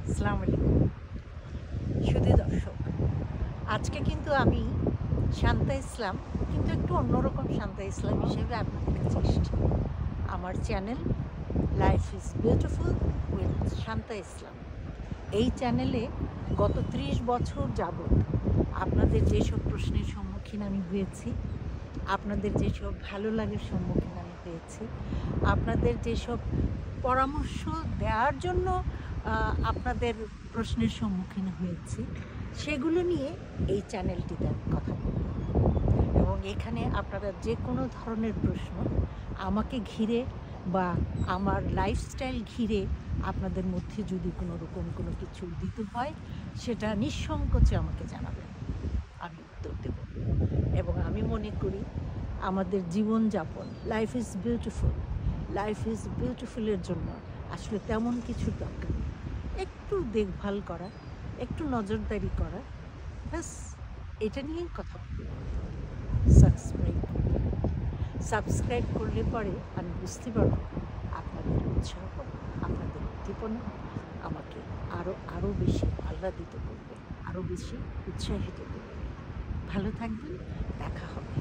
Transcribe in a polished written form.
আসসালামু আলাইকুম সুধী দর্শক, আজকে কিন্তু আমি শান্তা ইসলাম, কিন্তু একটু অন্যরকম শান্তা ইসলাম হিসেবে আপনাদের কাছে এসেছি। আমার channel life is beautiful with Shanta Islam. এই চ্যানেলে গত 30 বছর যাবৎ আপনাদের যেসব প্রশ্নের সম্মুখীন আমি হয়েছি, আপনাদের যেসব ভালো লাগার সম্মুখীন আমি হয়েছি, আপনাদের যেসব পরামর্শ দেওয়ার জন্য আপনাদের প্রশ্নের সম্মুখীন হয়েছি, সেগুলো নিয়ে এই চ্যানেলটিতে আমি কথা বলব। এবং এখানে আপনারা যে কোনো ধরনের প্রশ্ন আমাকে ঘিরে বা আমার লাইফস্টাইল ঘিরে আপনাদের মধ্যে যদি কোনো রকম কোনো কিছু দিতে হয়, সেটা নিঃসংকোচে আমাকে জানাবেন, আমি উত্তর দেব। এবং আমি মনে করি আমাদের জীবনযাপন লাইফ ইজ বিউটিফুলের জন্য আসলে তেমন কিছু দরকার নেই। একটু দেখভাল করা, একটু নজরদারি করা, ব্যাস এটা নিয়েই কথা বলি। সাবস্ক্রাইব করলে পরে আমি বুঝতে পারবো আপনাদের উৎসাহ, আপনাদের উদ্দীপনা আমাকে আরও বেশি আহ্লাদিত করবে, আরও বেশি উৎসাহিত করবে। ভালো থাকবেন, দেখা হবে।